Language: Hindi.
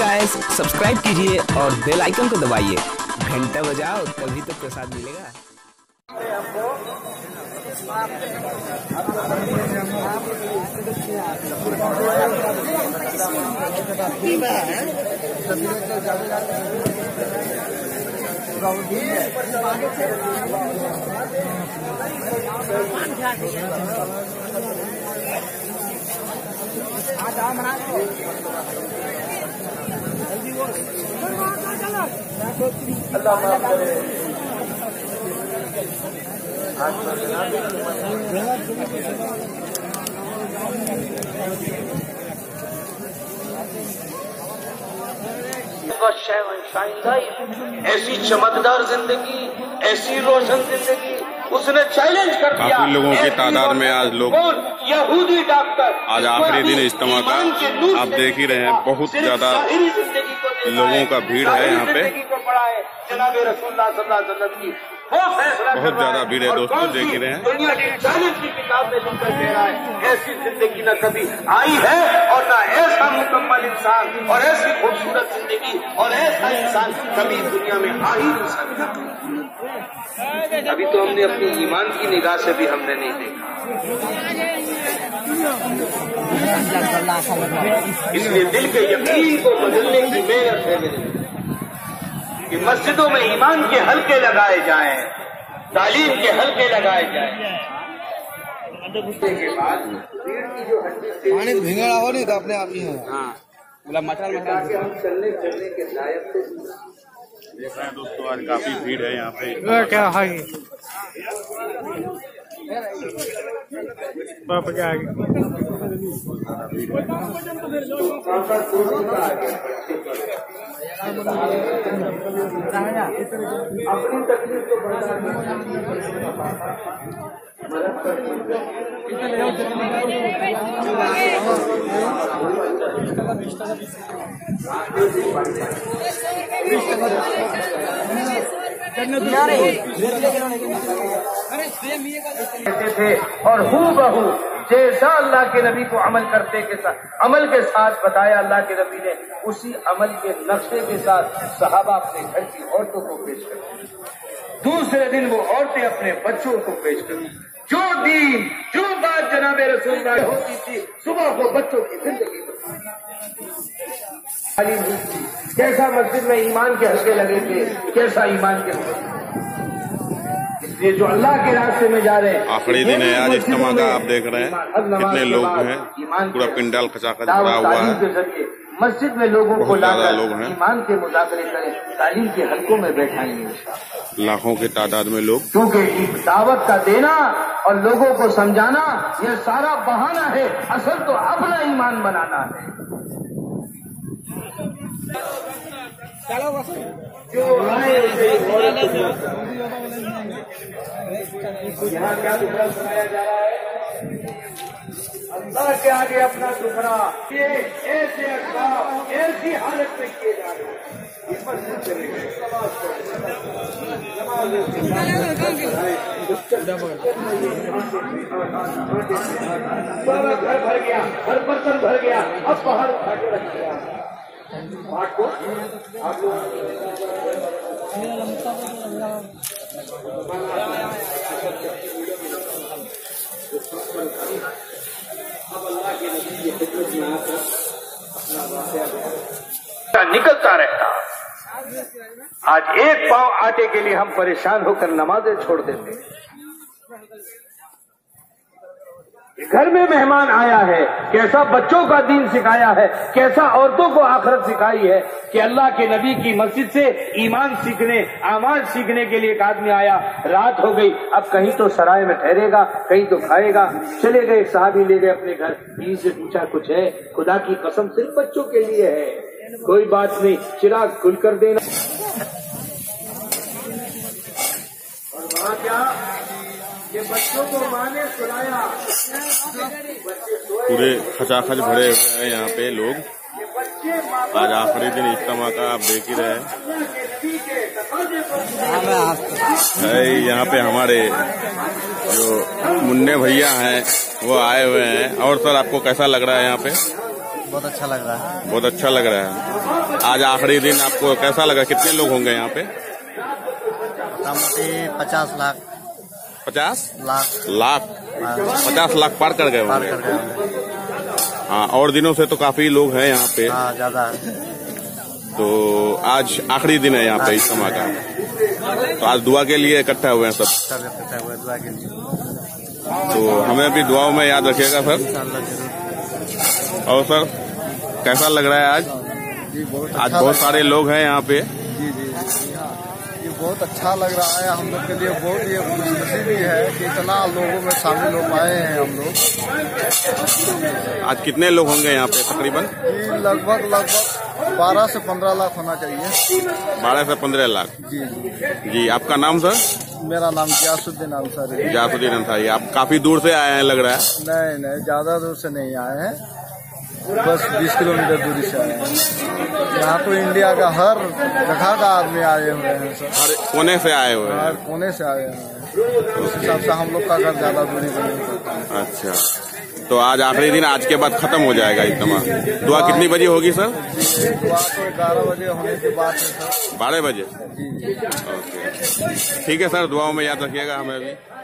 गाइस, सब्सक्राइब कीजिए और बेल आइकन को दबाइए, घंटा बजाओ तभी तो प्रसाद मिलेगा। ऐसी चमकदार जिंदगी, ऐसी रोशन जिंदगी उसने चैलेंज कर दिया। काफी लोगों की तादाद में आज लोग यहूदी डॉक्टर आज आखिरी दिन इज्तिमा का आप देख ही रहे हैं, बहुत ज्यादा लोगों का भीड़ है यहाँ पे, जनाब रसूलुल्लाह सल्लल्लाहु अलैहि वसल्लम की बहुत ज्यादा भीड़ है दोस्तों, देख ही रहे हैं। दुनिया की चैलेंज की किताब में लिख कर दे रहा है, ऐसी जिंदगी न कभी आई है और न ऐसा मुकम्मल इंसान और ऐसी खूबसूरत जिंदगी और ऐसा इंसान कभी दुनिया में आ ही नहीं सकता। अभी तो हमने अपनी ईमान की निगाह से भी हमने नहीं देखा, इसलिए दिल के यकीन को बदलने की मेहनत है मेरे कि मस्जिदों में ईमान के हल्के लगाए जाएं, तालीम के हल्के लगाए जाएं। के बाद पानी भिंगड़ा हो नहीं तो अपने आप ही है। बोला मचाल के हम चलने के लायक तो देख रहे हैं दोस्तों, आज काफी भीड़ है यहाँ पे। क्या है बाप जाएगी अपनी तकलीफ को थे और हूबहू जैसा अल्लाह के नबी को अमल के साथ बताया अल्लाह के नबी ने, उसी अमल के नक्शे के साथ सहाबा अपने घर की औरतों को पेश कर, दूसरे दिन वो औरतें अपने बच्चों को पेश कर। जो दीन जो बात जनाब रसूलुल्लाह होती थी, सुबह को बच्चों की जिंदगी कैसा मस्जिद में ईमान के हल्के लगे थे, कैसा ईमान के ये जो अल्लाह के रास्ते में जा रहे हैं। आखिरी दिन है आज इज्तिमा का, आप देख रहे हैं कितने लोग हैं, पूरा पिंडाल खचाखच भरा हुआ है। मस्जिद में लोगों को लाकर ईमान के मुज़ाकरे करें, तालीम के हल्कों में बैठाएंगे। लाखों की तादाद में लोग, क्योंकि दावत का देना और लोगों को समझाना यह सारा बहाना है, असल तो अपना ईमान बनाना है। जो आए यहाँ क्या दुखड़ा सुनाया जा रहा है, अल्लाह के आगे अपना दुखड़ा ये ऐसे अखबार ऐसी हालत में किए जा रहे हैं। सारा घर भर गया, हर बर्तन भर गया, अब बाहर उठा के रख दिया पाठ को। आप लोग अब अल्लाह के नबी की खिदमत में आकर अपना वाक़या निकलता रहता। आज एक पाव आटे के लिए हम परेशान होकर नमाजें छोड़ देते। घर में मेहमान आया है, कैसा बच्चों का दीन सिखाया है, कैसा औरतों को आखिरत सिखाई है कि अल्लाह के नबी की मस्जिद से ईमान सीखने, आमाल सीखने के लिए एक आदमी आया। रात हो गई, अब कहीं तो सराय में ठहरेगा, कहीं तो खाएगा। चले गए, एक साहबी ले गए अपने घर, बीवी से पूछा कुछ है? खुदा की कसम सिर्फ बच्चों के लिए है। कोई बात नहीं, चिराग खुल कर देना। और वहाँ क्या ये बच्चों को माँ ने सुनाया, पूरे खचाखच भरे हुए हैं यहाँ पे लोग। आज आखिरी दिन इज्तिमा का आप देख ही रहे हैं। यहाँ पे हमारे जो मुन्ने भैया हैं वो आए हुए हैं। और सर आपको कैसा लग रहा है यहाँ पे? बहुत अच्छा लग रहा है। बहुत अच्छा लग रहा है। आज आखिरी दिन आपको कैसा लगा? कितने लोग होंगे यहाँ पे? मोटामोटी 50 लाख 50 लाख 50 लाख पार कर गए पार होंगे। कर गए होंगे। हाँ, और दिनों से तो काफी लोग हैं यहाँ पे। हाँ, ज्यादा है। तो आज आखिरी दिन है यहाँ पे इज्तिमा का। तो आज दुआ के लिए इकट्ठा हुए हैं सब। सब इकट्ठा हुए दुआ के लिए। तो हमें भी दुआओं में याद रखिएगा सर। इंशाअल्लाह जरूर। और सर कैसा लग रहा है आज? जी बहुत आज बहुत सारे लोग हैं यहाँ पे। जी जी ये बहुत अच्छा लग रहा है। हम लोग के लिए बहुत ये खुशी भी है कि इतना लोगों में शामिल हो पाए हैं हम लोग। आज कितने लोग होंगे यहाँ पे तकरीबन? जी लगभग 12 से 15 लाख होना चाहिए। 12 से 15 लाख। जी जी जी, आपका नाम सर? मेरा नाम गियासुद्दीन अंसारी है। जासुद्दीन अंसारी। आप काफी दूर से आए हैं लग रहा है। नहीं ज्यादा दूर से नहीं आए हैं, बस 20 किलोमीटर दूरी से आए हैं। यहाँ तो इंडिया का हर जगह का आदमी आए हुए हैं सर। हर कोने से आए हुए हैं। हर कोने से आए हैं। उस हिसाब से हम लोग का घर ज्यादा दूरी पे नहीं पड़ता है। अच्छा, तो आज आखिरी दिन, आज के बाद खत्म हो जाएगा इज्तिमा। दुआ कितनी बजे होगी सर? दुआ तो 11 बजे होने की बात है सर। 12 बजे। जी ओके, ठीक है सर, दुआओं में याद रखिएगा हमें भी।